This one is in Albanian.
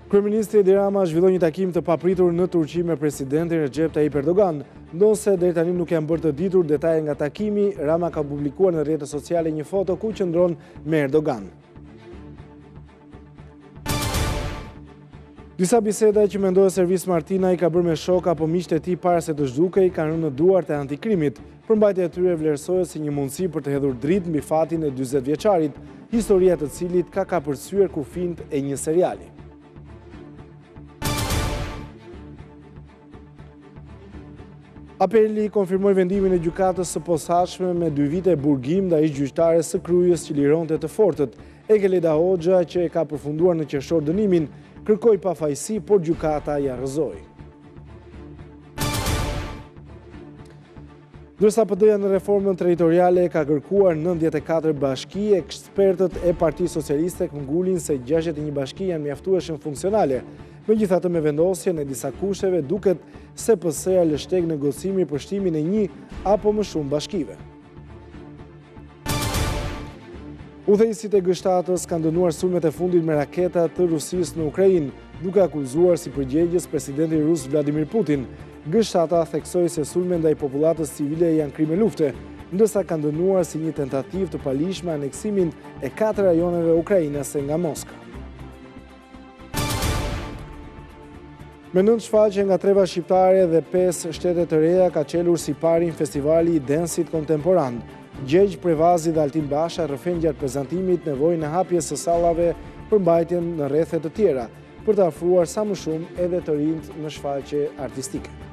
Kryeministri Edi Rama zhvilloi një takim të papritur në Turqi me presidentin Recep Tayyip Erdogan. Ndonse deri tani nuk janë bërë të ditur detaje nga takimi, Rama ka publikuar në rrjetet sociale një foto ku qëndron me Erdogan. Disa biseda që mendohet Servis Martina i ka bërë me shok apo miqtë e tij para se të zhdukej kanë rënë në duart e antikrimit. Përmbajtja e tyre vlerësohet si një mundësi për të hedhur dritë mbi fatin e 40 vjeçarit, historia të cilit ka kapërcyer kufijt e një seriali. Apeli konfirmoi vendimin e gjykatës së posaçme me 2 vite burgim ndaj gjyqtares së Kryes që lironte të fortët. Egelida Hoxha, që e ka përfunduar në qershor dënimin, kërkoi pafajësi, por gjykata ja rrëzoi. Ndërsa PD-ja në reformën territoriale ka kërkuar 94 bashki, ekspertët e Partisë Socialiste ngulin se 61 bashki janë mjaftueshëm funksionale. Megjithatë, me vendosjen e disa kushteve, duket se PS-ja lë shteg negocimi për shtimin e 1 apo më shumë bashkive. Udhëheqësit e G7-s kanë dënuar sulmet e fundit me raketa të Rusisë në Ukrainë, duke akuzuar si përgjegjës presidentin rus Vladimir Putin. G7-a theksoi se sulmet ndaj popullatës civile janë krime lufte, ndërsa kanë dënuar si një tentativë të palishme aneksimin e 4 rajoneve ukrainase nga Moska. Me 9 shfaqje nga treva shqiptare dhe 5 shtete të reja ka qelur si parin festivali i densit kontemporan. Gjergj Prevazi dhe Altin Basha rrëfen gjatë prezantimit nevojën e hapjes së sallave për mbajtjen në rrethet të tjera, për të afruar sa më shumë edhe të rinjt në shfaqje artistike.